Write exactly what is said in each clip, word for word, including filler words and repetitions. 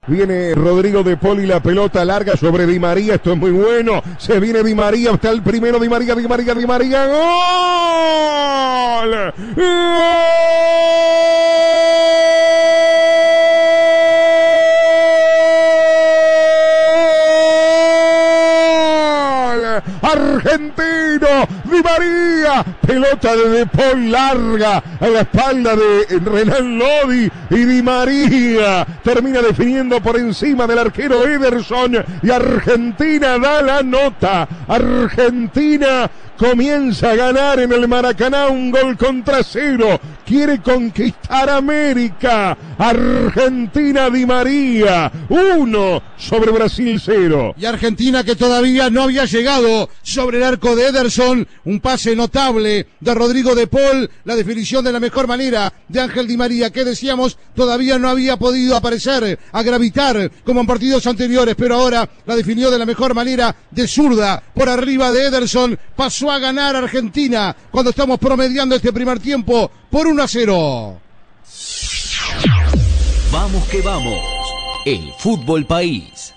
Viene Rodrigo de Paul y la pelota larga sobre Di María. Esto es muy bueno. Se viene Di María. Está el primero Di María, Di María, Di María. ¡Gol! ¡Gol! Argentino, Di María, pelota de De Paul larga a la espalda de Renan Lodi y Di María termina definiendo por encima del arquero Ederson y Argentina da la nota. Argentina comienza a ganar en el Maracaná un gol contra cero. Quiere conquistar América. Argentina, Di María, uno sobre Brasil cero. Y Argentina que todavía no había llegado sobre el arco de Ederson. Un pase notable de Rodrigo de Paul. La definición de la mejor manera de Ángel Di María, que decíamos todavía no había podido aparecer a gravitar como en partidos anteriores, pero ahora la definió de la mejor manera de zurda por arriba de Ederson. Pasó a ganar Argentina cuando estamos promediando este primer tiempo por uno a cero. Vamos que vamos, el Fútbol País.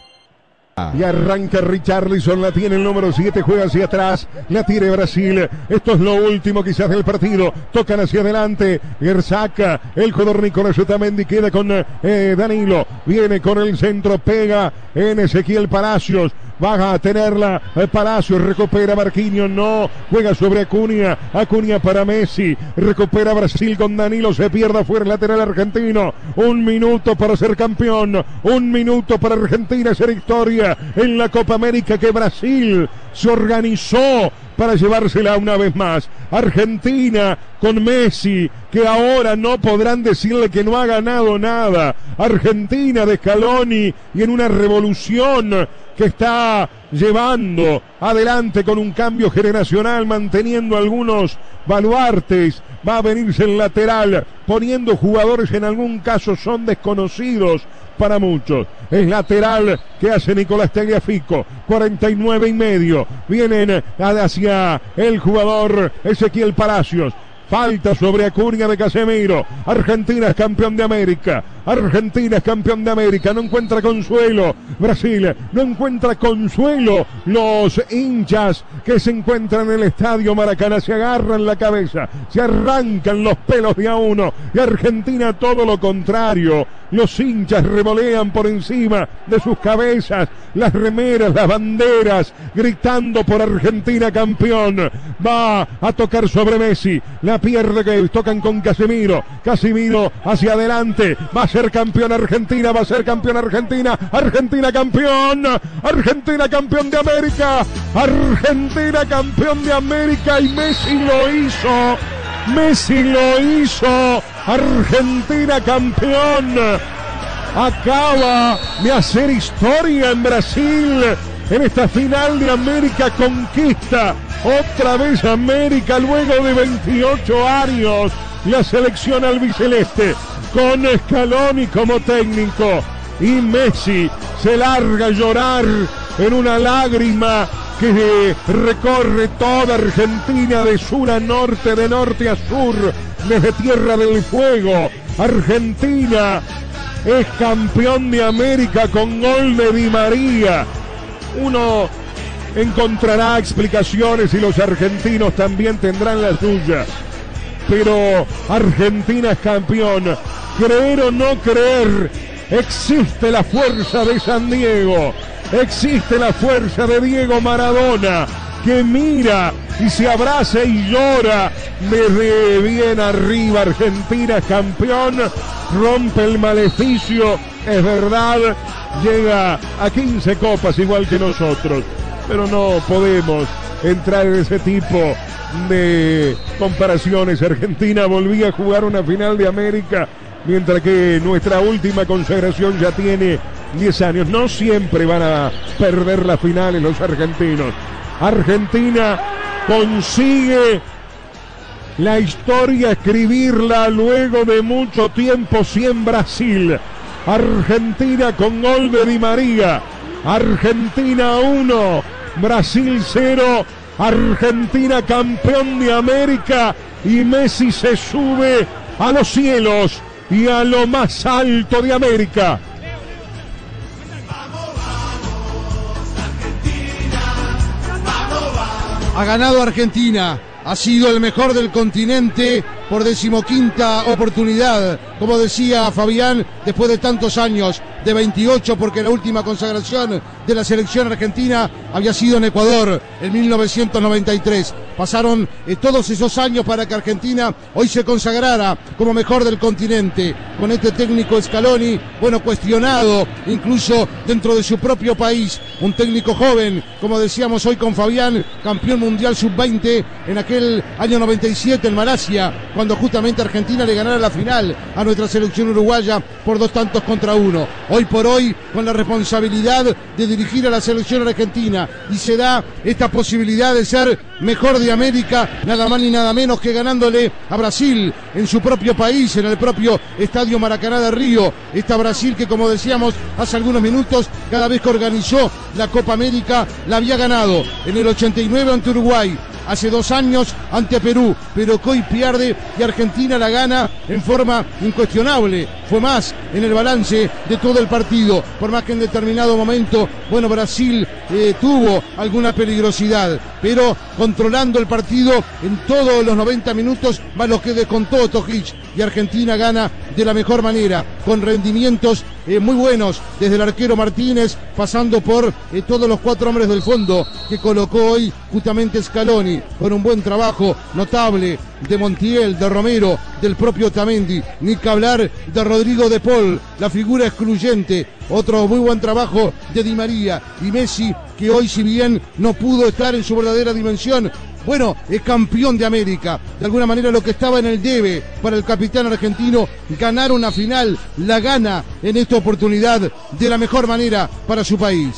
Y arranca Richarlison, la tiene el número siete, juega hacia atrás, la tiene Brasil. Esto es lo último quizás del partido. Tocan hacia adelante, Gersaca, el jugador Nicolás Otamendi queda con eh, Danilo. Viene con el centro, pega en Ezequiel Palacios. Va a tenerla eh, Palacios, recupera Marquinhos, no, juega sobre Acuña, Acuña para Messi, recupera Brasil con Danilo, se pierde afuera el lateral argentino. Un minuto para ser campeón, un minuto para Argentina ser historia en la Copa América, que Brasil se organizó para llevársela una vez más. Argentina con Messi, que ahora no podrán decirle que no ha ganado nada. Argentina de Scaloni y en una revolución que está llevando adelante con un cambio generacional, manteniendo algunos baluartes. Va a venirse el lateral, poniendo jugadores en algún caso son desconocidos para muchos. Es lateral que hace Nicolás Tagliafico, cuarenta y nueve y medio. Vienen hacia el jugador Ezequiel Palacios. Falta sobre Acuña de Casemiro. Argentina es campeón de América. Argentina es campeón de América. No encuentra consuelo Brasil. No encuentra consuelo los hinchas que se encuentran en el estadio Maracaná. Se agarran la cabeza. Se arrancan los pelos de a uno. Y Argentina todo lo contrario. Los hinchas revolean por encima de sus cabezas las remeras, las banderas, gritando por Argentina campeón. Va a tocar sobre Messi. La pierde, que tocan con Casemiro. Casemiro hacia adelante. Va a ser campeón Argentina. Va a ser campeón Argentina. Argentina campeón. Argentina campeón de América. Argentina campeón de América. Y Messi lo hizo. Messi lo hizo. Argentina campeón. Acaba de hacer historia en Brasil. En esta final de América conquista otra vez América luego de veintiocho años. La selección albiceleste con Scaloni como técnico. Y Messi se larga a llorar en una lágrima que recorre toda Argentina de sur a norte, de norte a sur, desde Tierra del Fuego. Argentina es campeón de América con gol de Di María. Uno encontrará explicaciones y los argentinos también tendrán las suyas. Pero Argentina es campeón. Creer o no creer, existe la fuerza de San Diego. Existe la fuerza de Diego Maradona, que mira y se abraza y llora desde bien arriba. Argentina es campeón, rompe el maleficio, es verdad, llega a quince copas igual que nosotros, pero no podemos entrar en ese tipo de comparaciones. Argentina volvía a jugar una final de América, mientras que nuestra última consagración ya tiene diez años. No siempre van a perder las finales los argentinos. Argentina consigue la historia, escribirla luego de mucho tiempo, sí, en Brasil. Argentina con gol de Di María. Argentina uno, Brasil cero. Argentina campeón de América y Messi se sube a los cielos y a lo más alto de América. Ha ganado Argentina. Ha sido el mejor del continente por decimoquinta oportunidad. Como decía Fabián, después de tantos años, de veintiocho, porque la última consagración de la selección argentina había sido en Ecuador en mil novecientos noventa y tres. Pasaron eh, todos esos años para que Argentina hoy se consagrara como mejor del continente. Con este técnico Scaloni, bueno, cuestionado incluso dentro de su propio país. Un técnico joven, como decíamos hoy con Fabián, campeón mundial sub veinte en aquel año noventa y siete en Malasia, cuando justamente Argentina le ganara la final a nuestra selección uruguaya por dos tantos contra uno. Hoy por hoy, con la responsabilidad de dirigir a la selección argentina, y se da esta posibilidad de ser mejor de América, nada más ni nada menos que ganándole a Brasil en su propio país, en el propio Estadio Maracaná de Río. Esta Brasil que, como decíamos hace algunos minutos, cada vez que organizó la Copa América la había ganado. En el ochenta y nueve ante Uruguay, hace dos años ante Perú, pero que hoy pierde y Argentina la gana en forma incuestionable. Fue más en el balance de todo el partido, por más que en determinado momento, bueno, Brasil eh, tuvo alguna peligrosidad, pero controlando el partido en todos los noventa minutos, más lo que descontó Tojic, y Argentina gana de la mejor manera, con rendimientos eh, muy buenos, desde el arquero Martínez, pasando por eh, todos los cuatro hombres del fondo que colocó hoy justamente Scaloni, con un buen trabajo notable de Montiel, de Romero, del propio Otamendi, ni que hablar de Rodrigo de Paul, la figura excluyente, otro muy buen trabajo de Di María, y Messi, que hoy, si bien no pudo estar en su verdadera dimensión, bueno, es campeón de América. De alguna manera lo que estaba en el debe para el capitán argentino, ganar una final, la gana en esta oportunidad de la mejor manera para su país.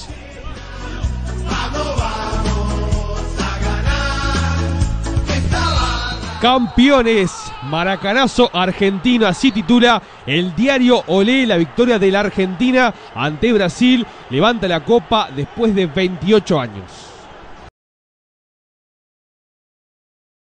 Campeones, maracanazo argentino, así titula el diario Olé, la victoria de la Argentina ante Brasil, levanta la copa después de veintiocho años.